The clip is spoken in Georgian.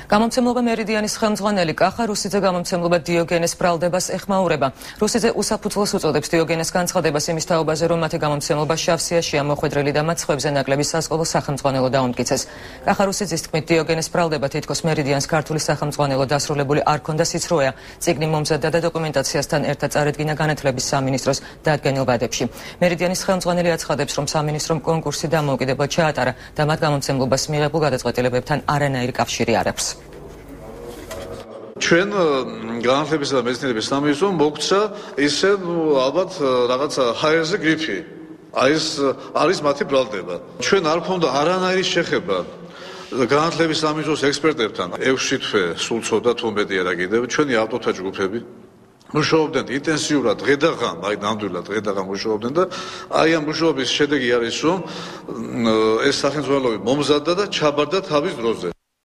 გამომცემლობა მერიდიანის ხელმძღვანელი კახა რუსიძე გამომცემლობა დიოგენეს ბრალდებას ეხმაურება. რუსიძე უსაფუძვლოს უწოდებს დიოგენეს განცხადებას იმის თაობაზე, რომ მათი გამომცემლობა სიაშია, მოხვედრილი და სხვებზე ნაკლები სასკოლო სახელმძღვანელო დაუმტკიცეს. კახა რუსიძის თქმით დიოგენეს ბრალდება თითქოს მერიდიანს ქართულის სახელმძღვანელო დასრულებული არ ქონდა სიცრუეა. წიგნი მომზადდა და დოკუმენტაციასთან ერთად წარედგინა განათლების სამინისტროს დადგენილ ვადებში. მერიდიანის ხელმძღვანელი აცხადებს, რომ სამინისტრომ კონკურსი დამოუკიდებლად ჩაატარა და მათ გამომცემლობას მიღებულ გადაწყვეტილებებთან არანაირი კავშირი არ აქვს. ჩვენ განათლებისა და მეცნიერების სამინისტრომ მოგცა ისე ალბათ რაღაცა ჰაერზე გრიფი. ეს არის მათი ბრალდება. ჩვენ არ ქონდა არანაირი შეხება განათლების სამინისტროს ექსპერტებთან. 6 თვე სულ ცოტა თუ მეტი არა კიდევ ჩვენი ავტორთა ჯგუფები მუშაობდნენ ინტენსიურად დღე და ღამ, აი ნამდვილად დღე და ღამ მუშაობდნენ და აი ამ მუშაობის შედეგი არის, რომ ეს სახელმძღვანელოები მომზადდა და ჩაბარდა თავის დროზე.